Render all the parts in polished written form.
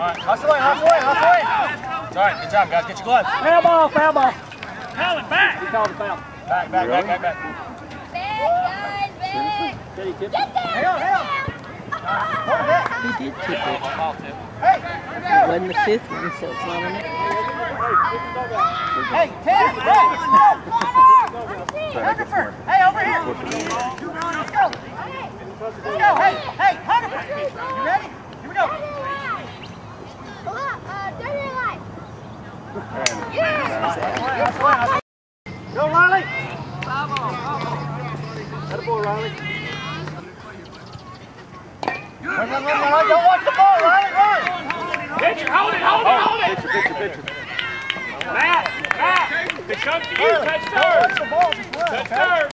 right, hustle in, hustle in, hustle in. All right, good job, guys. Get your gloves. Foul ball, foul ball. Call it back. He called a foul. Back, back, back, back, back. Back, guys, back. Did he tip it? Get there. Hang on, hang on. He did tip it. Hey, It wasn't the fifth one, so it's not on it. hey, Ted, right. Hungerford, hey, over here. Let's go. Let's go, hey, hey, Hungerford. You ready? Here we go. Dirty light. Go, Riley. Attaboy, Riley. Run, run, run, run. Don't watch the ball, Riley, run. Pitcher, hold it, hold it, hold it. Pitcher. Matt, it comes to you. Touch Don't third. watch the ball, just run, Touch okay? third.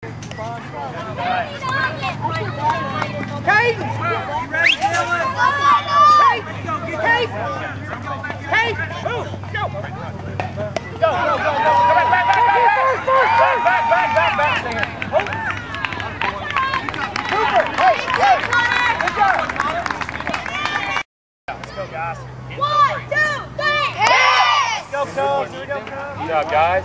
Kate! You ready, Dylan? Kate! Kate! Move, go. Go, go, go, go. Come back, back, back, back, back, back, back, back. Cooper, hey, hey, good job. Let's go, guys. 1, 2, 3, Let's go, Cubs. Here we go, Cubs. Good job, guys.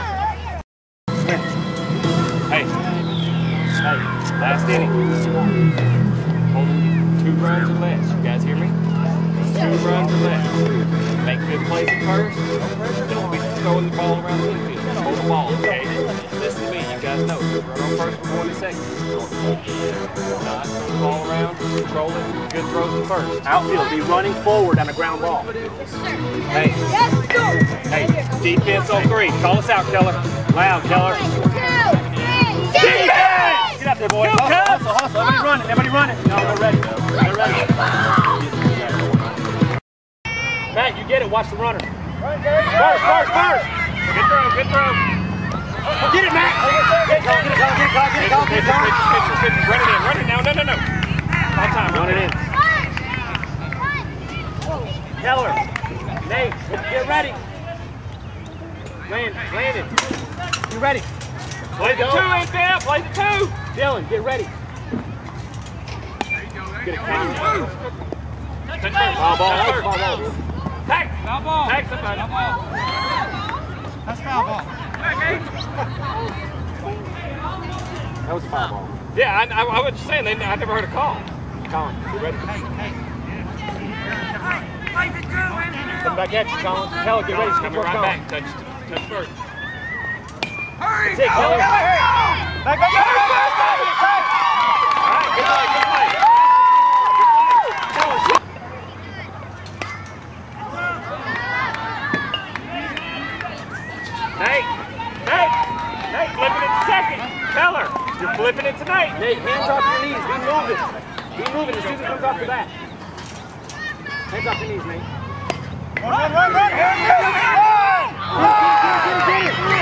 Hey, last inning. Hold it. 2 runs or less. You guys hear me? 2 runs or less. Make good plays at first. Don't be throwing the ball around the infield. Hold the ball, okay? Listen to me. You guys know. Run on first for 20 seconds. Not throw the ball around. Control it. Good throws to first. Outfield, be running forward on a ground ball. Hey, hey, defense on 3. Call us out, Keller. Loud, Keller. 2, 3, Defense! Get up there, boys. Go, Hustle, Cubs! hustle, hustle. Everybody running, everybody running. No, they're ready. They're ready. Matt, you get it. Watch the runner. First. Good throw, good throw. Get it, Matt. Get it, call. Pitcher. Run it in. No. All time, run it in. Keller. Nate, get ready. Landon. You ready? Play the 2 in there, play the 2. Dylan, get ready. Get it, Kenny. Foul ball. Tag. Tag somebody. That's foul ball. That was a foul ball. Yeah, I was just saying, I never heard a call. Colin, you ready? Come back at you, Colin. Keller, get ready. Coming right back. Touch first. That's it, Keller. Back. All right, good play. Nate, flipping it to second. Keller, you're flipping it tonight. Nate, hands off your knees. Be moving as soon as it comes off the bat. Hands off your knees, Nate. Run. Here we go. Get it.